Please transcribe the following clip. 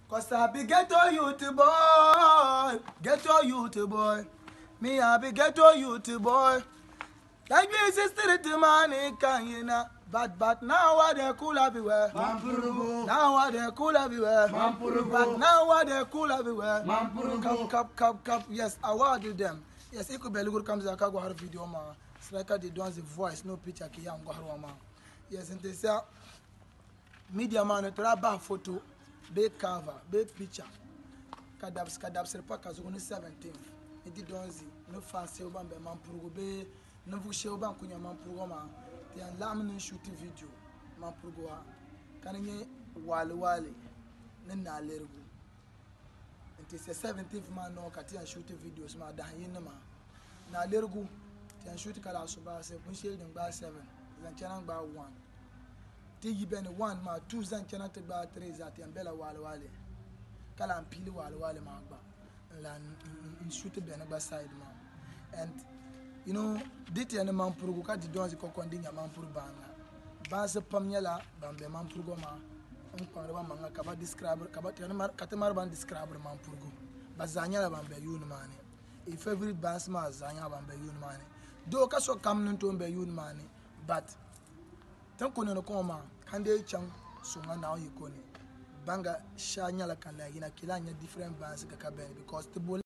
Cause I be ghetto youth boy, ghetto youth boy. Me I be ghetto youth boy. Like this is the money can you know. But now what they cool everywhere. Now what they cool everywhere. But now what they cool everywhere. Cup. Yes, I will do them. Yes, it could be a little comes a cargo video ma. Striker the ones the voice, no picture ki am go ma. Yes, and they say media man to ba photo, be cover, be picture. Kadab serpa kazuguni 17th. It did donzi, no fancy oban be man prugo be no vuche oban kunya man prugo ma. They are lamin shooting video man prugo ha. Kananye wali na lergu. It is a 17th man no kati and shooting videos ma da yin ma. Na lergu ti an shoot kala suba se kun shel den ba 7 zan chana ba 1. Ti yiben 1 ma 2 zan chana te ba 3 zati an bela wali. Kala pili wale ma gba la shoot be na gba side ma. And you know dit ya man purgo ka di donzi ko kondi nya man pur banga ba se pamnyala bambe man purgo ma on ko ba manga ka ba describe ka ba tan mar katamar ban describe man purgo ba zanya la bambe yun mane e favorite bands ma zanya bambe yun mane do ka so kam nun to be yun mane but tan ko no ko ma kande chang sunga na o yikoni banga shanya la kan la ina kilanya different bands ka ben because the